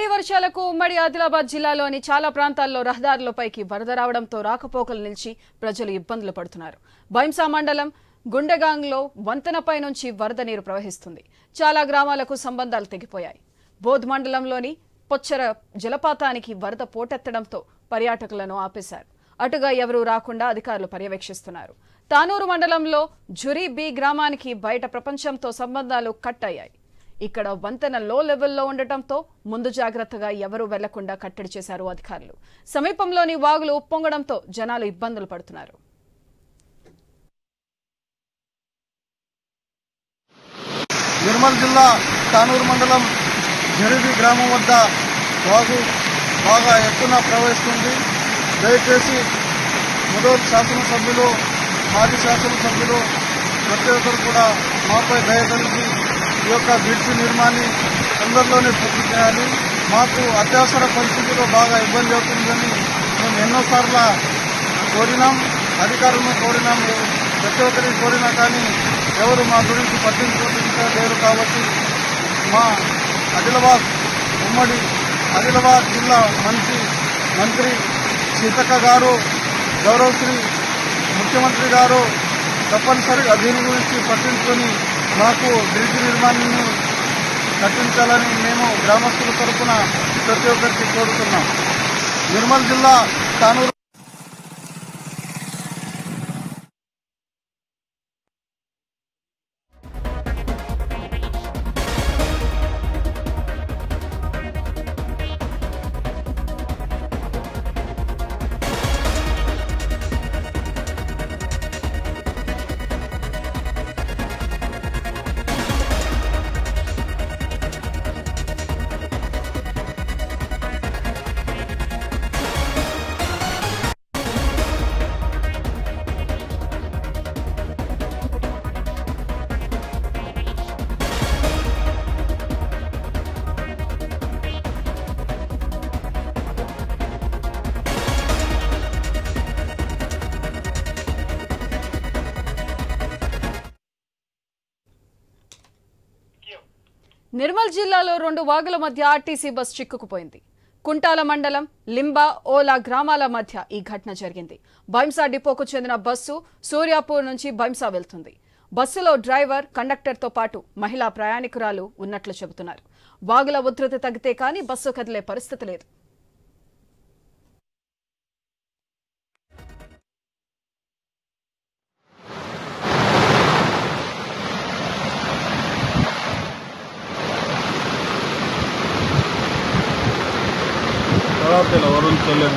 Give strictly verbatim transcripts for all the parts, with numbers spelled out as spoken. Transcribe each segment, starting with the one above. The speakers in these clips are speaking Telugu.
భారీ వర్షాలకు ఉమ్మడి ఆదిలాబాద్ జిల్లాలోని చాలా ప్రాంతాల్లో రహదారులపైకి వరద రావడంతో రాకపోకలు నిలిచి ప్రజలు ఇబ్బందులు పడుతున్నారు. బైంసా మండలం గుండెగాంగ్లో వంతెనపై నుంచి వరద నీరు ప్రవహిస్తుంది. చాలా గ్రామాలకు సంబంధాలు తెగిపోయాయి. బోధ్ మండలంలోని పొచ్చర జలపాతానికి వరద పోటెత్తడంతో పర్యాటకులను ఆపేశారు. అటుగా ఎవరూ రాకుండా అధికారులు పర్యవేక్షిస్తున్నారు. తానూరు మండలంలో జురీ బి గ్రామానికి బయట ప్రపంచంతో సంబంధాలు కట్ అయ్యాయి. ఇక్కడ వంతెన లో లెవెల్లో ఉండటంతో ముందు జాగ్రత్తగా ఎవరూ వెళ్లకుండా కట్టడి చేశారు అధికారులు. సమీపంలోని వాగులు ఉప్పొంగడంతో జనాలు ఇబ్బందులు పడుతున్నారు. నిర్మల్ జిల్లా తానూరు మండలం జరీబి గ్రామం వద్ద వాగు బాగా ఎత్తున ప్రవహిస్తుంది. దయచేసి మొదటి శాసనసభ్యులు మాజీ శాసనసభ్యులు ప్రతి ఒక్కరు కూడా మాపై దయ కలిగి ఈ యొక్క బ్రిడ్జి నిర్మాణాన్ని తొందరలోనే పూర్తి చేయాలి. మాకు అత్యవసర పరిస్థితుల్లో బాగా ఇబ్బంది అవుతుందని మేము ఎన్నోసార్లు కోరినాం, అధికారులను కోరినాం, ప్రతి ఒక్కరికి కోరినా కానీ ఎవరు మా గురించి పట్టించుకుంటూ లేరు. కాబట్టి మా ఆదిలాబాద్ ఉమ్మడి ఆదిలాబాద్ జిల్లా మంత్రి మంత్రి సీతక్క గారు, గౌరవశ్రీ ముఖ్యమంత్రి గారు తప్పనిసరిగా దీని గురించి పట్టించుకొని మాకు బ్రిడ్జ్ నిర్మాణాన్ని కట్టించాలని మేము గ్రామస్తుల తరఫున ప్రతి ఒక్కరికి కోరుతున్నాం. నిర్మల్ జిల్లా తానూరు నిర్మల్ జిల్లాలో రెండు వాగుల మధ్య ఆర్టీసీ బస్ చిక్కుకుపోయింది. కుంటాల మండలం లింబా ఓలా గ్రామాల మధ్య ఈ ఘటన జరిగింది. బైంసా డిపోకు చెందిన బస్సు సూర్యాపూర్ నుంచి బైంసా వెళ్తుంది. బస్సులో డ్రైవర్, కండక్టర్తో పాటు మహిళా ప్రయాణికురాలు ఉన్నట్లు చెబుతున్నారు. వాగుల ఉధృతి తగ్గితే కానీ బస్సు కదిలే పరిస్థితి లేదు. వరుణ్ చెల్లెమ్మ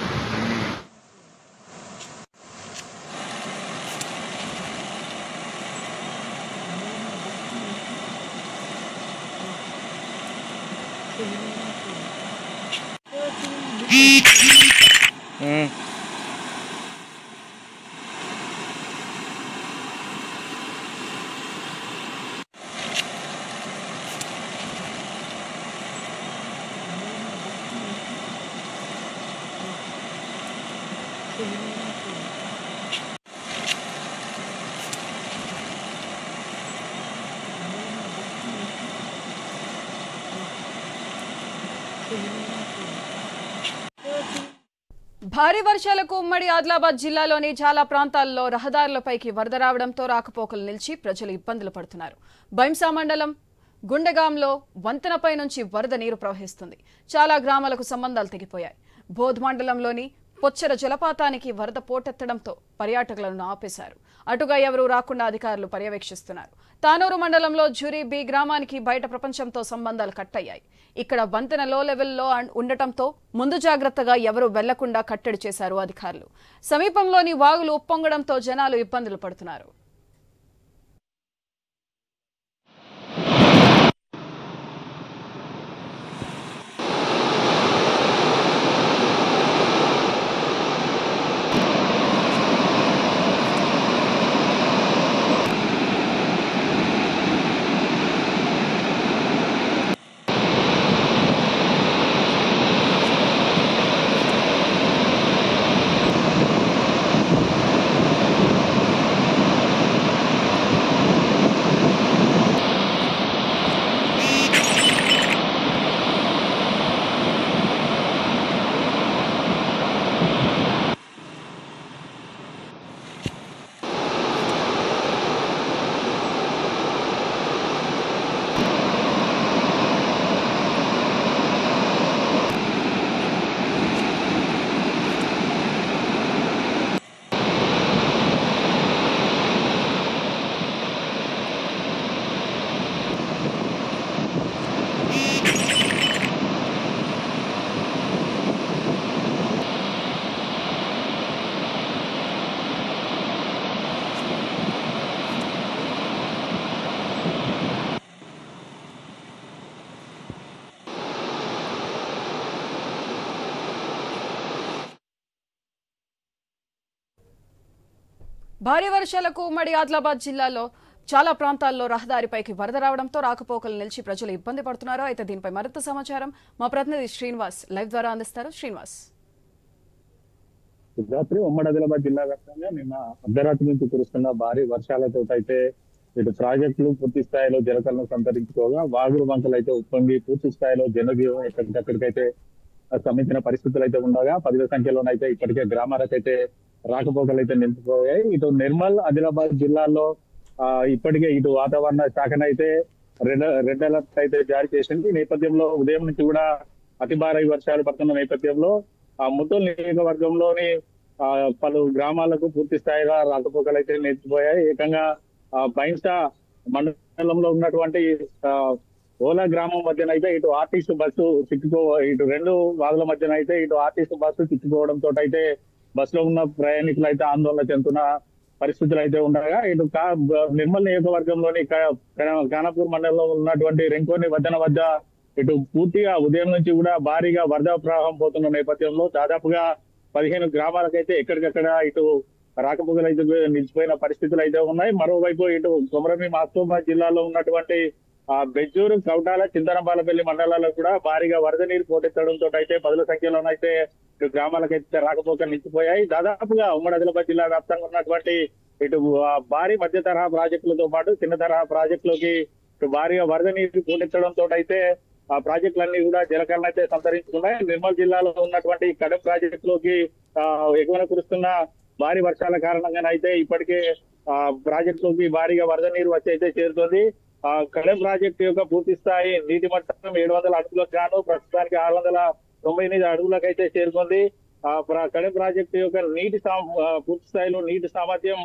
భారీ వర్షాలకు ఉమ్మడి ఆదిలాబాద్ జిల్లాలోని చాలా ప్రాంతాల్లో రహదారులపైకి వరద రావడంతో రాకపోకలు నిలిచి ప్రజలు ఇబ్బందులు పడుతున్నారు. బైంసా మండలం గుండెగాంలో వంతెనపై నుంచి వరద నీరు ప్రవహిస్తుంది. చాలా గ్రామాలకు సంబంధాలు తెగిపోయాయి. బోధ్ మండలంలోని పొచ్చర జలపాతానికి వరద పోటెత్తడంతో పర్యాటకులను ఆపేశారు. అటుగా ఎవరూ రాకుండా అధికారులు పర్యవేక్షిస్తున్నారు. తానూరు మండలంలో జురీ బి గ్రామానికి బయట ప్రపంచంతో సంబంధాలు కట్ అయ్యాయి. ఇక్కడ వంతెన లో లెవెల్లో ఉండటంతో ముందు జాగ్రత్తగా ఎవరూ వెళ్లకుండా కట్టడి చేశారు అధికారులు. సమీపంలోని వాగులు ఉప్పొంగడంతో జనాలు ఇబ్బందులు పడుతున్నారు. భారీ వర్షాలకు ఉమ్మడి ఆదిలాబాద్ జిల్లాలో చాలా ప్రాంతాల్లో రహదారిపైకి వరద రావడంతో రాకపోకలు నిలిచి ప్రజలు ఇబ్బంది పడుతున్నారు. అయితే దీనిపై మరింత సమాచారం మా ప్రతినిధి శ్రీనివాస్ లైవ్ ద్వారా అందిస్తారు. శ్రీనివాస్, రాత్రి ఉమ్మడి ఆదిలాబాద్ జిల్లా వ్యాప్తంగా నిన్న అర్ధరాత్రి నుంచి కురుస్తున్న భారీ వర్షాలతో అయితే ఇటు ప్రాజెక్టులు పూర్తి స్థాయిలో జలకలను సంతరించుకోగా వాగులు వంకలు అయితే ఉప్పొంగి పూర్తి స్థాయిలో జనజీవం ఎక్కడికక్కడికైతే సంబంధించిన పరిస్థితులు అయితే ఉండగా పదివేల సంఖ్యలోనైతే ఇప్పటికే గ్రామాలకైతే రాకపోకలు అయితే నిలిచిపోయాయి. ఇటు నిర్మల్ ఆదిలాబాద్ జిల్లాల్లో ఆ ఇప్పటికే ఇటు వాతావరణ శాఖనైతే రెడ్ రెడ్ అలర్ట్ అయితే జారీ చేసింది. ఈ నేపథ్యంలో ఉదయం నుంచి కూడా అతి భారీ వర్షాలు పడుతున్న నేపథ్యంలో ఆ ముత్తూరు నియోజకవర్గంలోని ఆ పలు గ్రామాలకు పూర్తి స్థాయిగా రాకపోకలు అయితే నిలిచిపోయాయి. ఏకంగా ఆ బైన్సా మండలంలో ఉన్నటువంటి ఆ ఓలా గ్రామం మధ్యనైతే ఇటు ఆర్టీసీ బస్సు చిక్కుకో ఇటు రెండు వాగుల మధ్యనైతే ఇటు ఆర్టీసీ బస్సు చిక్కుకోవడంతో అయితే బస్సులో ఉన్న ప్రయాణికులు అయితే ఆందోళన చెందుతున్న పరిస్థితులు అయితే ఉండగా ఇటు నిర్మల్ నియోజకవర్గంలోని ఖానాపూర్ మండలంలో ఉన్నటువంటి రెంకోని వద్దన వద్ద ఇటు పూర్తిగా ఉదయం నుంచి కూడా భారీగా వరద ప్రవాహం పోతున్న నేపథ్యంలో దాదాపుగా పదిహేను గ్రామాలకైతే ఎక్కడికక్కడ ఇటు రాకపోకలు అయితే నిలిచిపోయిన పరిస్థితులు అయితే ఉన్నాయి. మరోవైపు ఇటు కొమరమి మహబూబాబాద్ జిల్లాలో ఉన్నటువంటి ఆ బెజ్జూరు, కౌటాల, చింతనపాలపల్లి మండలాల్లో కూడా భారీగా వరద నీరు పోటెత్తడంతో అయితే పదుల సంఖ్యలోనైతే ఇటు గ్రామాలకైతే రాకపోకలు నిలిచిపోయాయి. దాదాపుగా ఉమ్మడి ఆదిలాబాద్ జిల్లా వ్యాప్తంగా ఉన్నటువంటి ఇటు భారీ మధ్య తరహా ప్రాజెక్టులతో పాటు చిన్న తరహా ప్రాజెక్టులకి ఇటు భారీగా వరద నీరు పోటెత్తడంతో అయితే ఆ ప్రాజెక్టులన్నీ కూడా జలకరణ అయితే సంతరించుకున్నాయి. నిర్మల్ జిల్లాలో ఉన్నటువంటి కడెం ప్రాజెక్టులోకి ఆ ఎగువన కురుస్తున్న భారీ వర్షాల కారణంగానైతే ఇప్పటికే ఆ ప్రాజెక్టులోకి భారీగా వరద నీరు వచ్చి అయితే చేరుతుంది. ఆ కడెం ప్రాజెక్టు యొక్క పూర్తి స్థాయి నీటి మట్టం ఏడు వందల అడుగులకు గాను ప్రస్తుతానికి ఆరు వందల తొంభై ఎనిమిది అడుగులకు అయితే చేరుకుంది. ఆ కడెం ప్రాజెక్టు యొక్క నీటి పూర్తి స్థాయిలో నీటి సామర్థ్యం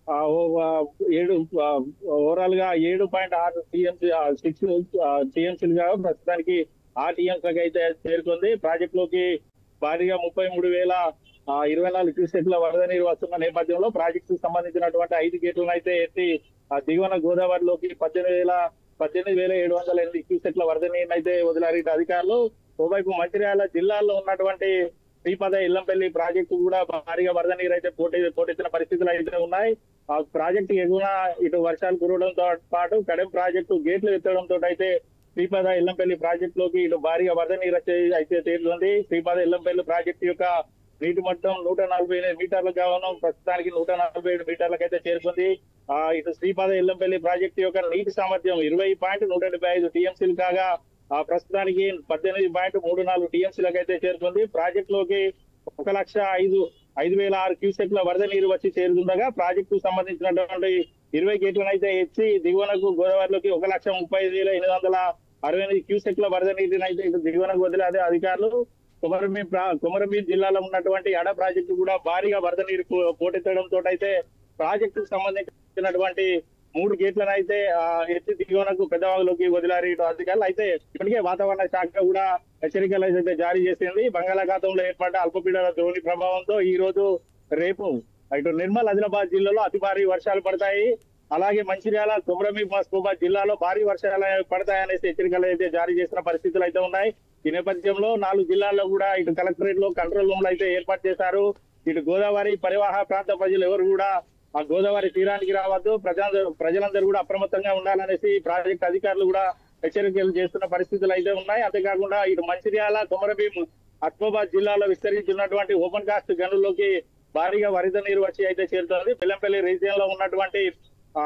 ఏడు ఓవరాల్ గా ఏడు పాయింట్ ఆరు టీఎంసీ సిక్స్ టీఎంసీలుగా ప్రస్తుతానికి ఆ టీఎంసీలకు అయితే చేరుకుంది. ప్రాజెక్టులోకి భారీగా ముప్పై మూడు వేల ఇరవై నాలుగు క్యూసెక్ల వరద నీరు వస్తున్న నేపథ్యంలో ప్రాజెక్టు సంబంధించినటువంటి ఐదు గేట్లను అయితే ఎత్తి ఆ దిగువన గోదావరిలోకి పద్దెనిమిది వేల పద్దెనిమిది వేల ఏడు వందల ఎనిమిది క్యూసెక్ల వరద నీరుని అయితే వదిలారు అధికారులు. ఓవైపు మంచిర్యాల జిల్లాలో ఉన్నటువంటి శ్రీపద ఇల్లంపల్లి ప్రాజెక్టు కూడా భారీగా వరద నీరు అయితే పోటీ పోటెత్తిన పరిస్థితులు అయితే ఉన్నాయి. ఆ ప్రాజెక్టు ఎగువన ఇటు వర్షాలు కురవడంతో పాటు కడెం ప్రాజెక్టు గేట్లు ఎత్తడంతో అయితే శ్రీపద ఇల్లంపల్లి ప్రాజెక్టులోకి ఇటు భారీగా వరద నీరు అయితే చేరుతుంది. శ్రీపద ఇల్లంపల్లి ప్రాజెక్టు యొక్క నీటి మట్టం నూట నలభై ఎనిమిది మీటర్లకు కావడం ప్రస్తుతానికి నూట నలభై ఏడు మీటర్లకు అయితే చేరుకుంది. ఆ ఇటు శ్రీపాద ఇల్లంపల్లి ప్రాజెక్టు యొక్క నీటి సామర్థ్యం ఇరవై పాయింట్ నూట డెబ్బై ఐదు టీఎంసీలు కాగా ఆ ప్రస్తుతానికి పద్దెనిమిది పాయింట్ మూడు నాలుగు టీఎంసీలకు అయితే చేరుకుంది. ప్రాజెక్టులోకి ఒక లక్ష ఐదు ఐదు వేల ఆరు క్యూసెక్ల వరద నీరు వచ్చి చేరుతుండగా ప్రాజెక్టు సంబంధించినటువంటి ఇరవై గేట్లను అయితే ఎత్తి దిగువనకు గోదావరిలోకి ఒక లక్ష ముప్పై ఐదు వేల ఎనిమిది వందల అరవై ఎనిమిది క్యూసెక్ల వరద నీటిని అయితే ఇటు దిగువనకు వదిలే అధికారులు. కొమరమి కొమరమి జిల్లాలో ఉన్నటువంటి అడ ప్రాజెక్టు కూడా భారీగా వరద నీరు పోటెత్తడంతో అయితే ప్రాజెక్టుకు సంబంధించినటువంటి మూడు గేట్లను అయితే ఎత్తి దిగువనకు పెద్దవాగులోకి వదిలారు ఇటు అధికారులు. అయితే ఇప్పటికే వాతావరణ శాఖ కూడా హెచ్చరికలు అయితే జారీ చేసింది. బంగాళాఖాతంలో ఏర్పడ్డ అల్పపీడన ద్రోణి ప్రభావంతో ఈ రోజు రేపు ఇటు నిర్మల్ ఆదిలాబాద్ జిల్లాలో అతి భారీ వర్షాలు పడతాయి. అలాగే మంచిర్యాల, కొమరమి మహబూబాబాద్ జిల్లాలో భారీ వర్షాలు పడతాయనేసి హెచ్చరికలు అయితే జారీ చేసిన పరిస్థితులు అయితే ఉన్నాయి. ఈ నేపథ్యంలో నాలుగు జిల్లాల్లో కూడా ఇటు కలెక్టరేట్ లో కంట్రోల్ రూమ్లు అయితే ఏర్పాటు చేశారు. ఇటు గోదావరి పరివాహ ప్రాంత ప్రజలు ఎవరు కూడా ఆ గోదావరి తీరానికి రావద్దు, ప్రజలందరూ ప్రజలందరూ కూడా అప్రమత్తంగా ఉండాలనేసి ప్రాజెక్ట్ అధికారులు కూడా హెచ్చరికలు చేస్తున్న పరిస్థితులు అయితే ఉన్నాయి. అంతేకాకుండా ఇటు మంచిర్యాల, కొమరభీం, మహబూబాబాద్ జిల్లాలో విస్తరించినటువంటి ఓపెన్ కాస్ట్ గనుల్లోకి భారీగా వరద నీరు వచ్చి అయితే చేరుతుంది. బెల్లంపల్లి రీజియన్ లో ఉన్నటువంటి ఆ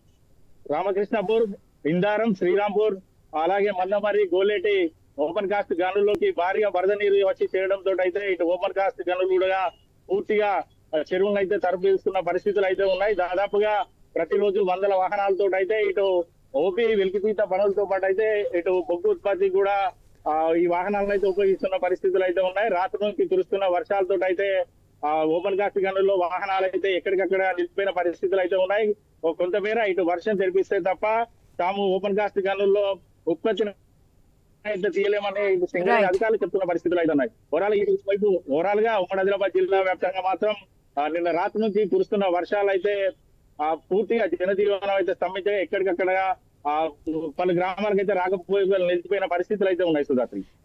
రామకృష్ణపూర్, ఇందారం, శ్రీరాంపూర్, అలాగే మందమరి, గోలేటి ఓపెన్ కాస్ట్ గనుల్లోకి భారీగా వరద నీరు వచ్చి చేరడంతో అయితే ఇటు ఓపెన్ కాస్ట్ గనులు కూడా పూర్తిగా చెరువులను అయితే తరలిస్తున్న పరిస్థితులు అయితే ఉన్నాయి. దాదాపుగా ప్రతిరోజు వందల వాహనాలతో అయితే ఇటు ఓపీ వెలికితీత పనులతో పాటు అయితే ఇటు బొగ్గు ఉత్పత్తి కూడా ఆ ఈ వాహనాలను అయితే ఉపయోగిస్తున్న పరిస్థితులు అయితే ఉన్నాయి. రాత్రి నుంచి కురుస్తున్న వర్షాలతో అయితే ఆ ఓపెన్ కాస్ట్ గనుల్లో వాహనాలు అయితే ఎక్కడికక్కడ నిలిచిపోయిన పరిస్థితులు అయితే ఉన్నాయి. కొంతమేర ఇటు వర్షం తెరిపిస్తే తప్ప తాము ఓపెన్ కాస్ట్ గనుల్లో ఉత్పత్తిని అయితే తీయలేమని అధికారులు చెప్తున్న పరిస్థితులు అయితే ఉన్నాయి. ఓవరాల్ ఈ వైపు ఓవరాల్ గా ఉమ్మడి ఆదిలాబాద్ జిల్లా వ్యాప్తంగా మాత్రం నిన్న రాత్రి నుంచి కురుస్తున్న వర్షాలు అయితే ఆ పూర్తిగా జనజీవనం అయితే స్తంభించగా ఎక్కడికక్కడ ఆ పలు గ్రామాలకైతే రాకపోయి నిలిచిపోయిన పరిస్థితులు అయితే ఉన్నాయి. సుధాత్రి.